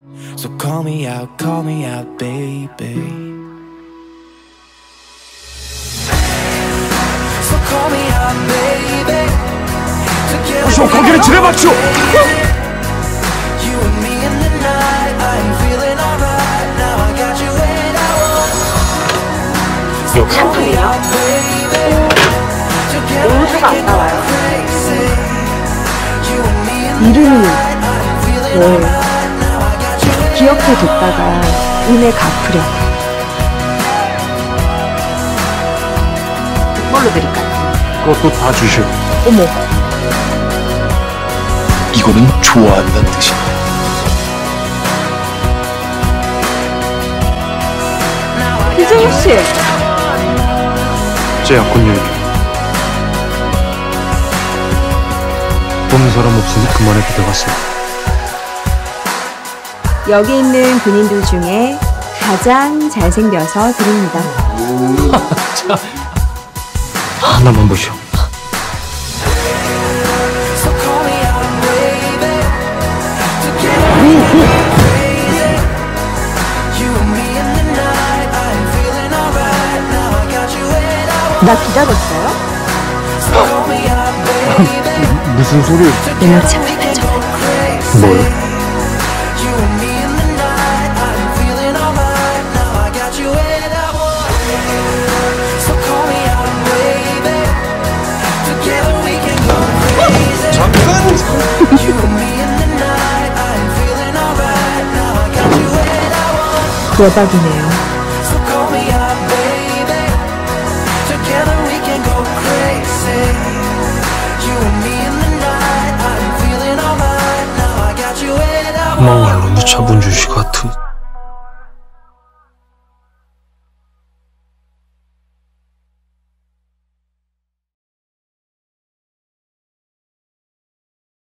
So call me out, baby. So call me out, baby. 어서 거기를 지뢰맞추! You and me in the night, I'm feeling alright. Now I got you and I want. So call me out, baby. Together we can go crazy. You and me in the night, I'm feeling alright. Now I got you and 기억해뒀다가 은혜 갚으려. 뭘로 드릴까요? 그것도 다 주시고. 어머, 이거는 좋아한다는 뜻이야. 이정우 씨. 제 약혼 얘기. 보는 사람 없으니 그만해 부탁했어. 여기 있는 군인들 중에 가장 잘생겨서 드립니다. 하나만 보시오. so call me out, baby. Together we can go crazy. You and me in the night, I'm feeling alright. Now I got you and I want. 나 기다렸어요? So call me out, baby. 무슨 소리? 내 여친을 가져. 뭘? You and me in the night, I'm feeling alright. Now I got you and I want. So call me out, baby. Together we can go crazy. You and me in the night, I'm feeling alright. Now I got you and I want. 대박이네요. So call me out, baby. Together we can go crazy. You and me in the night, I'm feeling alright. Now I got you and I want. 막말로 무차분주시 같은.